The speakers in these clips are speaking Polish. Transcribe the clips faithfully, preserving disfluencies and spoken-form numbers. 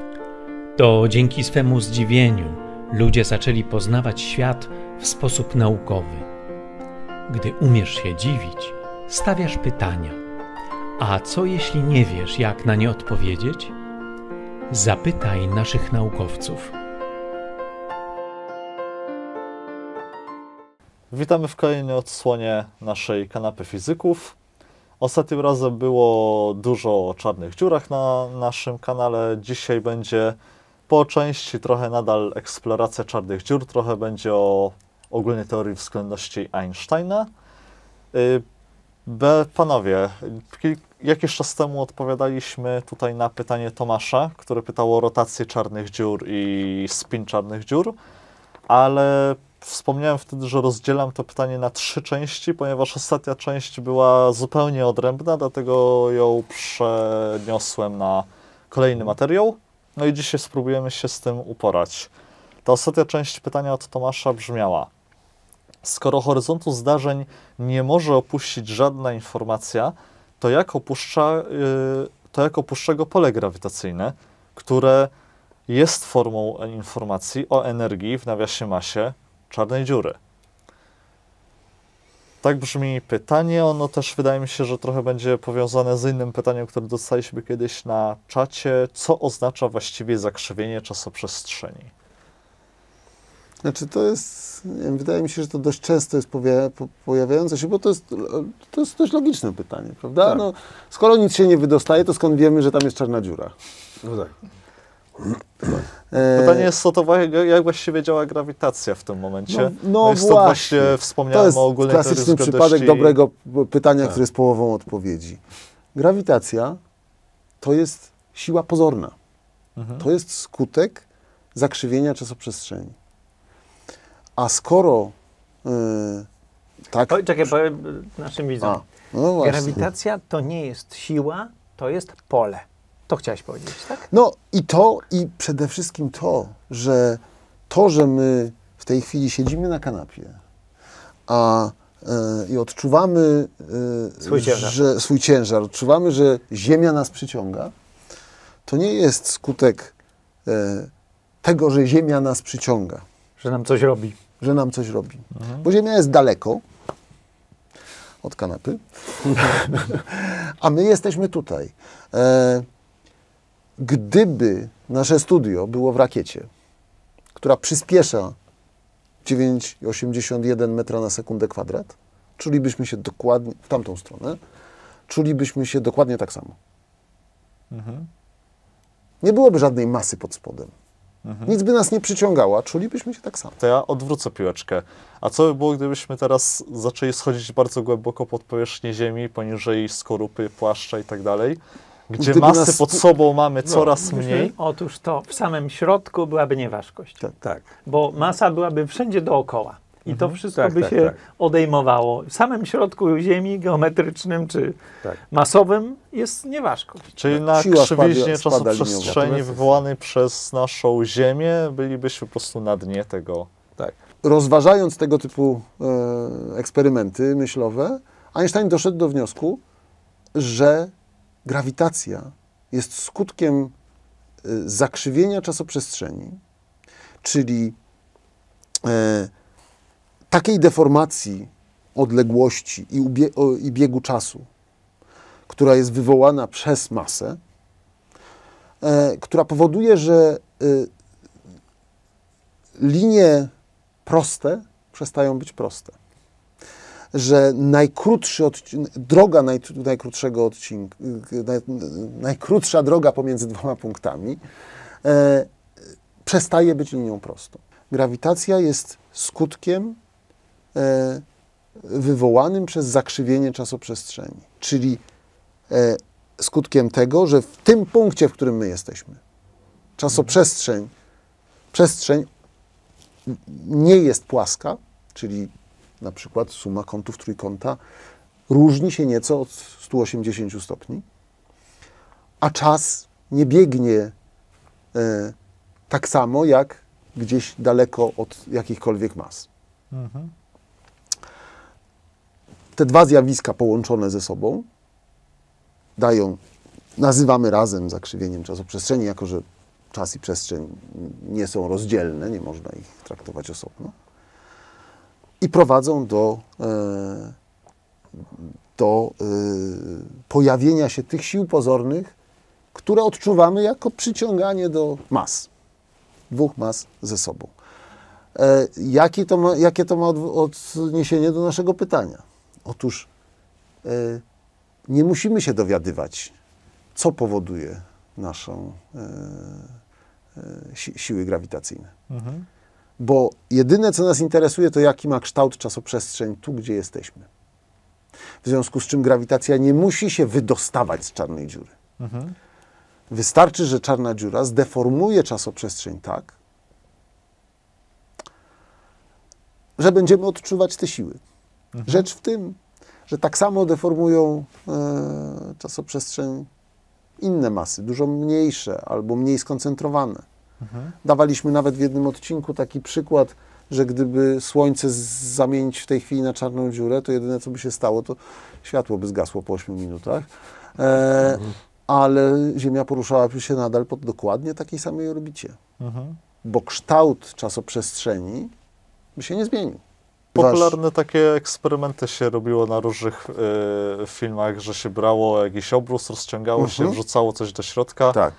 To dzięki swemu zdziwieniu ludzie zaczęli poznawać świat w sposób naukowy. Gdy umiesz się dziwić, stawiasz pytania. A co jeśli nie wiesz, jak na nie odpowiedzieć? Zapytaj naszych naukowców. Witamy w kolejnej odsłonie naszej kanapy fizyków. Ostatnim razem było dużo o czarnych dziurach na naszym kanale. Dzisiaj będzie po części trochę nadal eksploracja czarnych dziur, trochę będzie o ogólnej teorii względności Einsteina. Be, panowie, jakiś czas temu odpowiadaliśmy tutaj na pytanie Tomasza, który pytał o rotację czarnych dziur i spin czarnych dziur, ale wspomniałem wtedy, że rozdzielam to pytanie na trzy części, ponieważ ostatnia część była zupełnie odrębna, dlatego ją przeniosłem na kolejny materiał. No i dzisiaj spróbujemy się z tym uporać. Ta ostatnia część pytania od Tomasza brzmiała: skoro horyzontu zdarzeń nie może opuścić żadna informacja, to jak opuszcza, yy, to jak opuszcza go pole grawitacyjne, które jest formą informacji o energii, w nawiasie masie, czarnej dziury? Tak brzmi pytanie. Ono też wydaje mi się, że trochę będzie powiązane z innym pytaniem, które dostaliśmy kiedyś na czacie. Co oznacza właściwie zakrzywienie czasoprzestrzeni? Znaczy to jest, nie wiem, wydaje mi się, że to dość często jest pojawiające się, bo to jest, to jest dość logiczne pytanie, prawda? Tak. No, skoro nic się nie wydostaje, to skąd wiemy, że tam jest czarna dziura? No tak. Pytanie jest o to, jak właściwie działa grawitacja w tym momencie. No, no, no jest właśnie. To właśnie wspomniałem to jest o ogólnej klasyczny przypadek dobrego pytania, tak, które jest połową odpowiedzi. Grawitacja to jest siła pozorna. Mhm. To jest skutek zakrzywienia czasoprzestrzeni. A skoro yy, tak... Oj, czekaj, powiem naszym widzom. No grawitacja to nie jest siła, to jest pole. To chciałeś powiedzieć, tak? No i to, i przede wszystkim to, że to, że my w tej chwili siedzimy na kanapie, a y, i odczuwamy y, swój ciężar. Że, swój ciężar, odczuwamy, że Ziemia nas przyciąga, to nie jest skutek y, tego, że Ziemia nas przyciąga. Że nam coś robi. Że nam coś robi. Mhm. Bo Ziemia jest daleko od kanapy, a my jesteśmy tutaj. E, Gdyby nasze studio było w rakiecie, która przyspiesza dziewięć przecinek osiemdziesiąt jeden metra na sekundę kwadrat, czulibyśmy się dokładnie, w tamtą stronę, czulibyśmy się dokładnie tak samo. Mhm. Nie byłoby żadnej masy pod spodem. Mhm. Nic by nas nie przyciągało, a czulibyśmy się tak samo. To ja odwrócę piłeczkę. A co by było, gdybyśmy teraz zaczęli schodzić bardzo głęboko pod powierzchnię Ziemi, poniżej skorupy, płaszcza i tak dalej, gdzie Gdyby masy nas... pod sobą mamy coraz no, mniej? Otóż to w samym środku byłaby nieważkość. Tak, tak. Bo masa byłaby wszędzie dookoła. I to wszystko tak, by tak, się tak. odejmowało. W samym środku Ziemi, geometrycznym czy tak. masowym, jest nieważkość. Czyli na krzywiznie czasoprzestrzeni wywołanej przez naszą Ziemię bylibyśmy po prostu na dnie tego. Tak. Rozważając tego typu e, eksperymenty myślowe, Einstein doszedł do wniosku, że grawitacja jest skutkiem e, zakrzywienia czasoprzestrzeni, czyli e, takiej deformacji odległości i, ubie, o, i biegu czasu, która jest wywołana przez masę, e, która powoduje, że e, linie proste przestają być proste. Że najkrótszy odcinek, droga naj, najkrótszego odcinka, naj, najkrótsza droga pomiędzy dwoma punktami e, przestaje być linią prostą. Grawitacja jest skutkiem e, wywołanym przez zakrzywienie czasoprzestrzeni, czyli e, skutkiem tego, że w tym punkcie, w którym my jesteśmy, czasoprzestrzeń, przestrzeń nie jest płaska, czyli na przykład suma kątów trójkąta różni się nieco od stu osiemdziesięciu stopni, a czas nie biegnie e, tak samo jak gdzieś daleko od jakichkolwiek mas. Mhm. Te dwa zjawiska połączone ze sobą dają, nazywamy razem zakrzywieniem czasoprzestrzeni, jako że czas i przestrzeń nie są rozdzielne, nie można ich traktować osobno. I prowadzą do, e, do e, pojawienia się tych sił pozornych, które odczuwamy jako przyciąganie do mas, dwóch mas ze sobą. E, jakie, to ma, jakie to ma od, odniesienie do naszego pytania? Otóż e, nie musimy się dowiadywać, co powoduje naszą e, e, si, siły grawitacyjne. Mhm. Bo jedyne, co nas interesuje, to jaki ma kształt czasoprzestrzeń tu, gdzie jesteśmy. W związku z czym grawitacja nie musi się wydostawać z czarnej dziury. Mhm. Wystarczy, że czarna dziura zdeformuje czasoprzestrzeń tak, że będziemy odczuwać te siły. Mhm. Rzecz w tym, że tak samo deformują e, czasoprzestrzeń inne masy, dużo mniejsze albo mniej skoncentrowane. Mhm. Dawaliśmy nawet w jednym odcinku taki przykład, że gdyby Słońce zamienić w tej chwili na czarną dziurę, to jedyne, co by się stało, to światło by zgasło po ośmiu minutach. E, mhm. Ale Ziemia poruszałaby się nadal po dokładnie takiej samej orbicie. Mhm. Bo kształt czasoprzestrzeni by się nie zmienił. Popularne Wasz... takie eksperymenty się robiło na różnych y, filmach, że się brało jakiś obrus, rozciągało mhm. się, wrzucało coś do środka tak.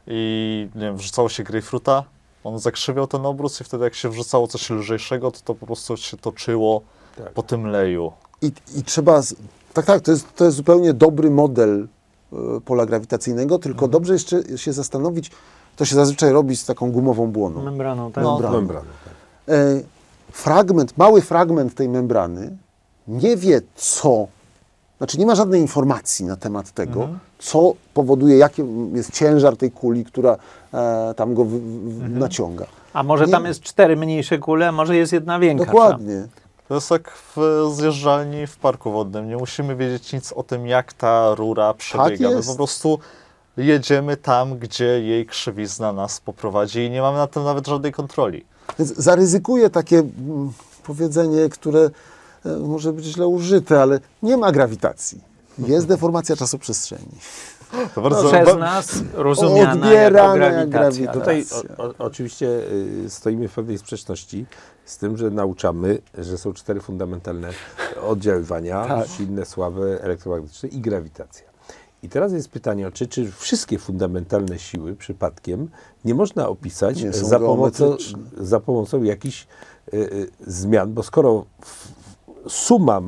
i nie wiem, wrzucało się grejpfruta, on zakrzywiał ten obrus i wtedy jak się wrzucało coś lżejszego, to to po prostu się toczyło tak. po tym leju. I, i trzeba... Z... Tak, tak, to jest, to jest zupełnie dobry model y, pola grawitacyjnego, tylko mhm. dobrze jeszcze się zastanowić, to się zazwyczaj robi z taką gumową błoną. Membraną, tak? No, membraną. membraną tak. E, fragment, mały fragment tej membrany nie wie, co, znaczy nie ma żadnej informacji na temat tego, mhm. co powoduje, jaki jest ciężar tej kuli, która e, tam go w, w, mhm. naciąga. A może nie, tam jest cztery mniejsze kule, a może jest jedna większa. Dokładnie. To jest jak w zjeżdżalni w parku wodnym. Nie musimy wiedzieć nic o tym, jak ta rura przebiega. Tak My po prostu jedziemy tam, gdzie jej krzywizna nas poprowadzi i nie mamy na tym nawet żadnej kontroli. Więc zaryzykuję takie mm, powiedzenie, które e, może być źle użyte, ale nie ma grawitacji. Jest deformacja czasoprzestrzeni. To bardzo no, przez nas rozumiana jako grawitacja. Tutaj o, o, oczywiście y, stoimy w pewnej sprzeczności z tym, że nauczamy, że są cztery fundamentalne oddziaływania, tak. silne, słabe, elektromagnetyczne i grawitacja. I teraz jest pytanie, czy, czy wszystkie fundamentalne siły przypadkiem nie można opisać nie za, pomocą, za pomocą jakichś y, y, zmian, bo skoro w, suma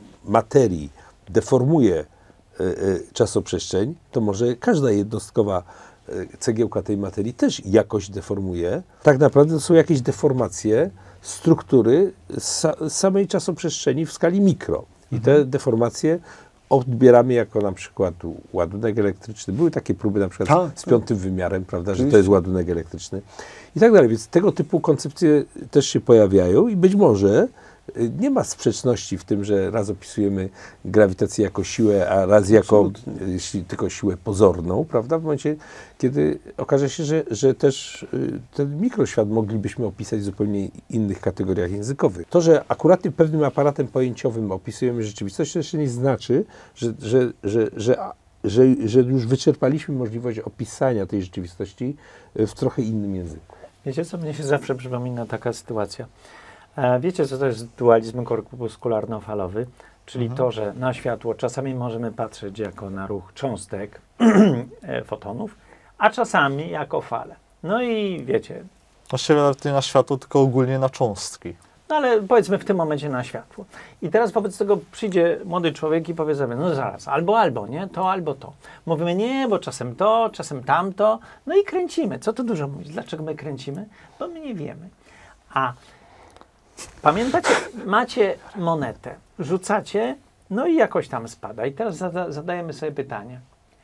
materii deformuje y, y, czasoprzestrzeń, to może każda jednostkowa y, cegiełka tej materii też jakoś deformuje. Tak naprawdę to są jakieś deformacje struktury sa, samej czasoprzestrzeni w skali mikro. I te mhm. deformacje odbieramy jako na przykład ładunek elektryczny. Były takie próby na przykład tak, z piątym tak. wymiarem, prawda, że to jest ładunek elektryczny i tak dalej. Więc tego typu koncepcje też się pojawiają i być może nie ma sprzeczności w tym, że raz opisujemy grawitację jako siłę, a raz jako si, tylko siłę pozorną, prawda? W momencie, kiedy okaże się, że, że też y, ten mikroświat moglibyśmy opisać w zupełnie innych kategoriach językowych. To, że akurat pewnym aparatem pojęciowym opisujemy rzeczywistość, to jeszcze nie znaczy, że, że, że, że, że, że już wyczerpaliśmy możliwość opisania tej rzeczywistości w trochę innym języku. Wiecie, co mnie się zawsze przypomina taka sytuacja? Wiecie, co to jest dualizm korpuskularno-falowy, czyli mhm. to, że na światło czasami możemy patrzeć jako na ruch cząstek, fotonów, a czasami jako fale. No i wiecie... Właściwie nawet nie na światło, tylko ogólnie na cząstki. No ale powiedzmy w tym momencie na światło. I teraz wobec tego przyjdzie młody człowiek i powie sobie, no zaraz, albo, albo, nie? To, albo to. Mówimy, nie, bo czasem to, czasem tamto. No i kręcimy. Co tu dużo mówić? Dlaczego my kręcimy? Bo my nie wiemy. A pamiętacie, macie monetę, rzucacie, no i jakoś tam spada. I teraz zada, zadajemy sobie pytanie.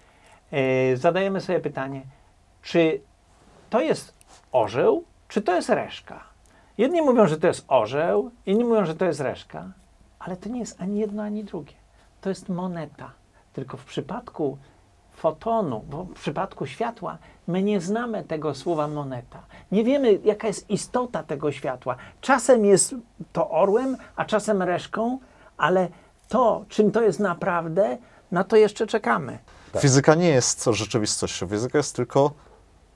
Yy, zadajemy sobie pytanie, czy to jest orzeł, czy to jest reszka? Jedni mówią, że to jest orzeł, inni mówią, że to jest reszka, ale to nie jest ani jedno, ani drugie. To jest moneta. Tylko w przypadku fotonu, bo w przypadku światła, my nie znamy tego słowa moneta. Nie wiemy, jaka jest istota tego światła. Czasem jest to orłem, a czasem reszką, ale to, czym to jest naprawdę, na to jeszcze czekamy. Tak. Fizyka nie jest rzeczywistością. Fizyka jest tylko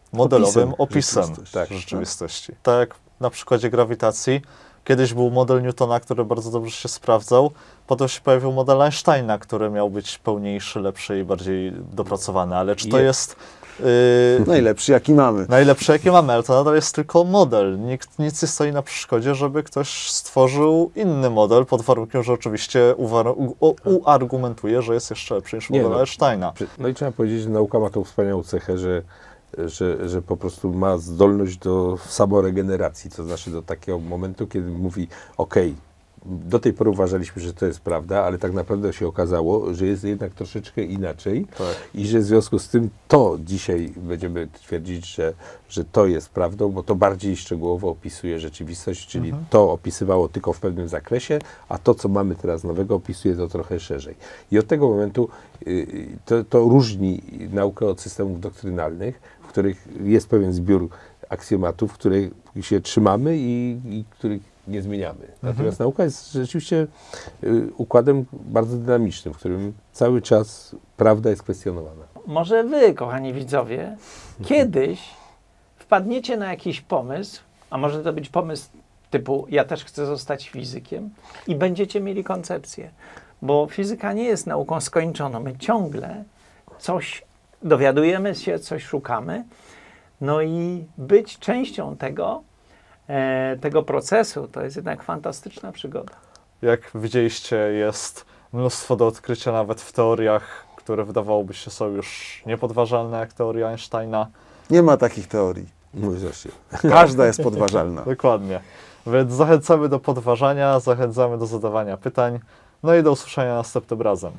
modelowym Opisem opisem rzeczywistości. tak, Tak. rzeczywistości. Tak jak na przykładzie grawitacji, kiedyś był model Newtona, który bardzo dobrze się sprawdzał, potem się pojawił model Einsteina, który miał być pełniejszy, lepszy i bardziej dopracowany, ale czy to jest yy, Najlepszy, jaki mamy. najlepsze, jakie mamy, ale to nadal jest tylko model. Nikt, nic nie stoi na przeszkodzie, żeby ktoś stworzył inny model, pod warunkiem, że oczywiście uwar- u- uargumentuje, że jest jeszcze lepszy niż Nie, model no. Einsteina. No i trzeba powiedzieć, że nauka ma tą wspaniałą cechę, że, że, że po prostu ma zdolność do samoregeneracji, to znaczy do takiego momentu, kiedy mówi, okej, do tej pory uważaliśmy, że to jest prawda, ale tak naprawdę się okazało, że jest jednak troszeczkę inaczej Tak. i że w związku z tym to dzisiaj będziemy twierdzić, że, że to jest prawdą, bo to bardziej szczegółowo opisuje rzeczywistość, czyli Mhm. to opisywało tylko w pewnym zakresie, a to, co mamy teraz nowego, opisuje to trochę szerzej. I od tego momentu y, to, to różni naukę od systemów doktrynalnych, w których jest pewien zbiór aksjomatów, których się trzymamy i, i których nie zmieniamy. Natomiast nauka jest rzeczywiście y, układem bardzo dynamicznym, w którym cały czas prawda jest kwestionowana. Może wy, kochani widzowie, kiedyś wpadniecie na jakiś pomysł, a może to być pomysł typu ja też chcę zostać fizykiem i będziecie mieli koncepcję, bo fizyka nie jest nauką skończoną. My ciągle coś dowiadujemy się, coś szukamy, no i być częścią tego, e, tego procesu to jest jednak fantastyczna przygoda. Jak widzieliście, jest mnóstwo do odkrycia nawet w teoriach, które wydawałoby się są już niepodważalne, jak teoria Einsteina. Nie ma takich teorii. Mój zresztą. Każda jest podważalna. Dokładnie. Więc zachęcamy do podważania, zachęcamy do zadawania pytań. No i do usłyszenia następnym razem.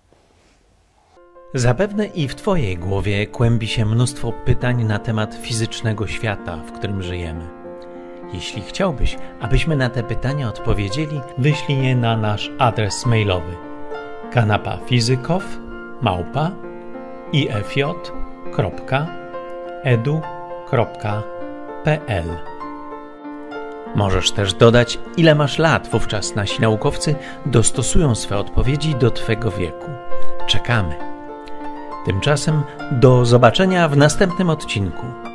Zapewne i w Twojej głowie kłębi się mnóstwo pytań na temat fizycznego świata, w którym żyjemy. Jeśli chciałbyś, abyśmy na te pytania odpowiedzieli, wyślij je na nasz adres mailowy kanapafizykow małpa ifj kropka edu kropka pl. Możesz też dodać, ile masz lat, wówczas nasi naukowcy dostosują swe odpowiedzi do Twego wieku. Czekamy. Tymczasem do zobaczenia w następnym odcinku.